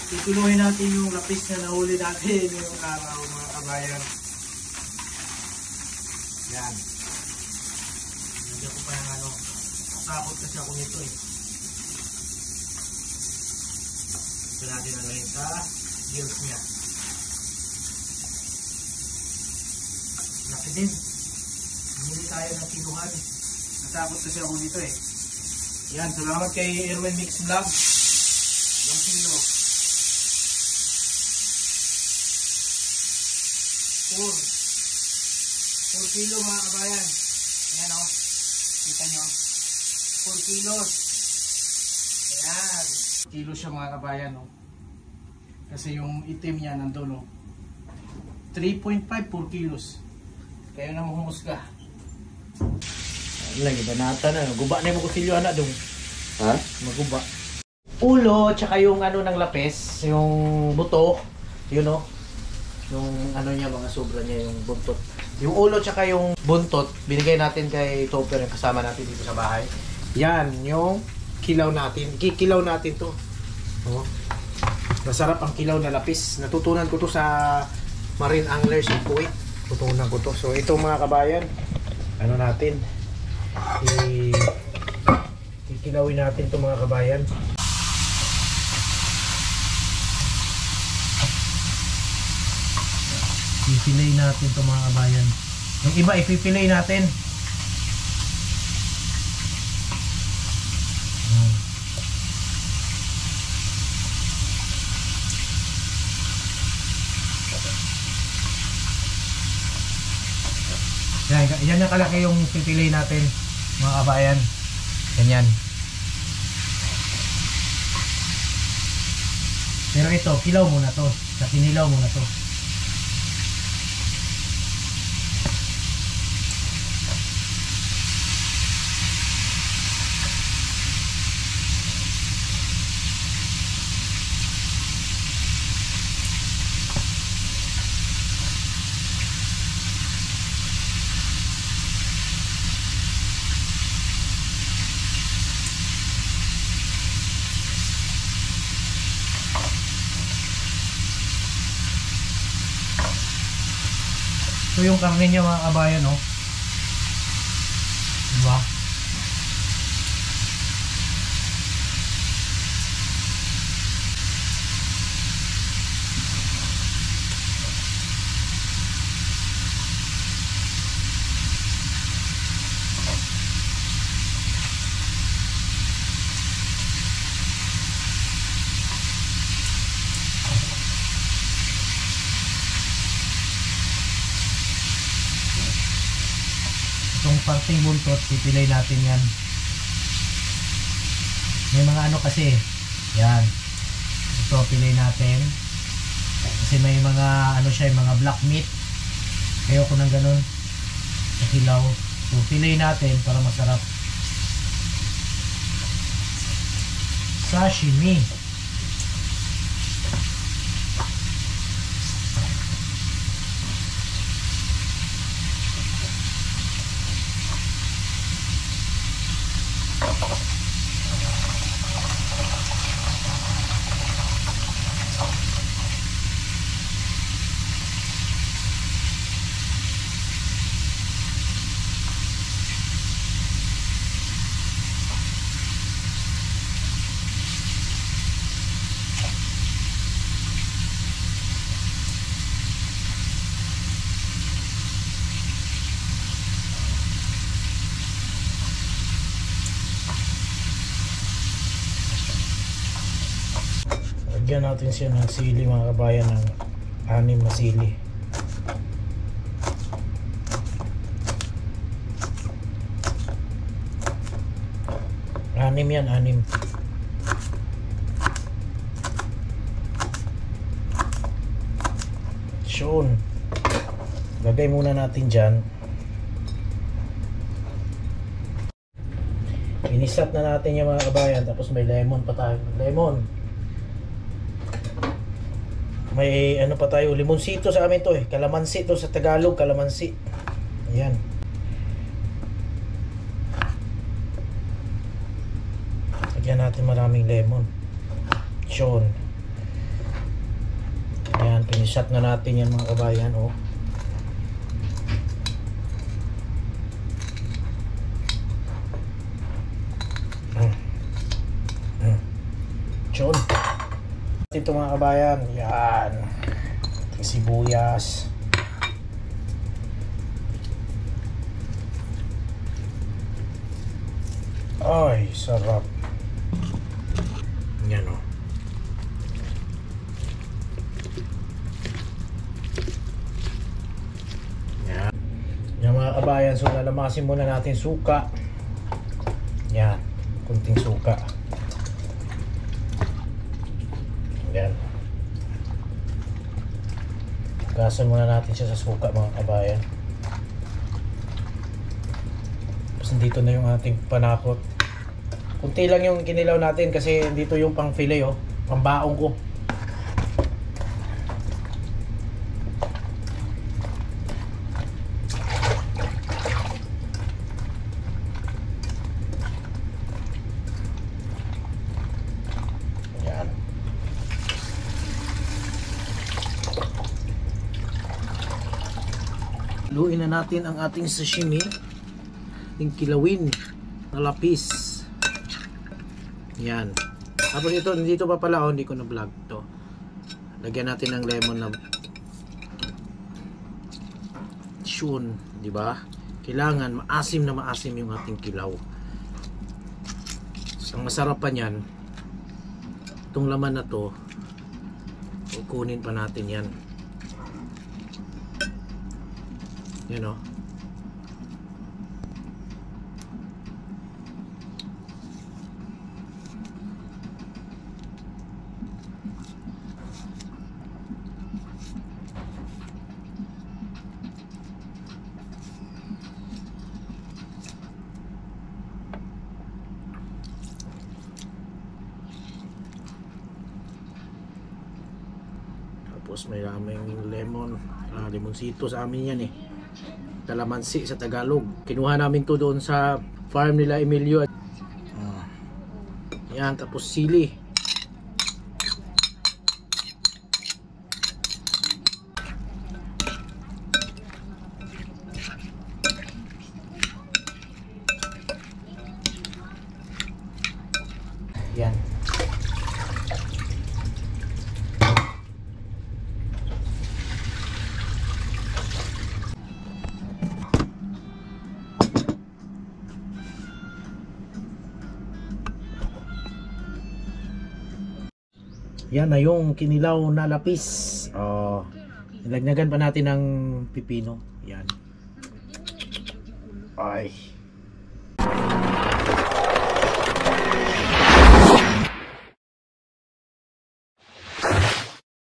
Pipiluhin natin yung lapis na nahuli natin yung araw mga kabayan. Yan. Nandiyan ko pa yung ano. Takot kasi ako nito eh. Ito natin na rin sa gills niya. Laki din. Hindi tayo ng kiluhan. Natakot kasi ako nito eh. Yan, salamat kay Erwin Mix Vlog. Yung kilo. 4 kilo mga kabayan. Ayan o. Kita nyo. 4 kilos. Ayan. Kilo siya mga kabayan o. Kasi yung itim niya nandun o. 3.5, 4 kilos. Kaya na humusga. Lagi banata na. Guba na yung kutsilyo anak dong. Ha? Maguba. Ulo, tsaka yung ano ng lapis, yung buto, yun o. Yung ano niya, mga sobra niya, yung buntot. Yung ulo tsaka yung buntot, binigay natin kay Topper, yung kasama natin dito sa bahay. Yan, yung kilaw natin. Kikilaw natin to. Oh. Masarap ang kilaw na lapis. Natutunan ko to sa Marine Anglers in Kuwait. Tutunan ko to. So ito mga kabayan, ano natin, kikilawin natin to mga kabayan. Ipipilay natin to mga kabayan. Yung iba ipipilay natin. Yan yung kalaki yung pipilay natin mga kabayan. Ganyan. Pero ito, kilaw muna to. Kinilaw muna to. Ito yung karne niya mga kabayan, oh. Diba? Itong parting buntot, pipilay natin yan. May mga ano kasi, yan. Ito, pilay natin. Kasi may mga, ano siya, mga black meat. Ayoko ng ganun. Nakilaw. So, pilay natin para masarap. Sashimi. Lagyan natin siya ng sili mga kabayan, ng 6 na sili. Anim yan, 6. Yun. Lagay muna natin dyan. Inisat na natin yung mga kabayan. Tapos may lemon pa tayo. Lemon. May ano pa tayo, limonsito sa amin to eh. Kalamansi to sa Tagalog, kalamansi. Ayan. Lagyan natin maraming lemon. Yun. Pinishot na natin yan mga kabayan, oh. Yun. Ito mga kabayan, yan. Sibuyas. Ay, sarap. Yan, oh. Yan. Yan mga kabayan, so lalamasin muna natin suka. Yan, kunting suka. Yan. Gasan muna natin siya sa suka mga kabayan. Tapos dito na yung ating panakot. Kunti lang yung kinilaw natin kasi dito yung pang fillet, oh, pang baong ko. Yan. Luin na natin ang ating sashimi, yung kilawin na lapis. Yan. Tapos ito, dito pa pala, oh, hindi ko na vlog to. Lagyan natin ng lemon na shun, di ba? Kailangan maasim na maasim yung ating kilaw. So, ang masarap pa niyan, itong laman na to, kukunin pa natin yan. Yan, oh. Tapos may raming lemon, limonsito sa amin yan, eh. Kalamansi sa Tagalog. Kinuha namin to doon sa farm nila Emilio. Yan, tapos sili. Yan. Yan na yung kinilaw na lapis. Nilagnagan pa natin ng pipino. Yan. Ay.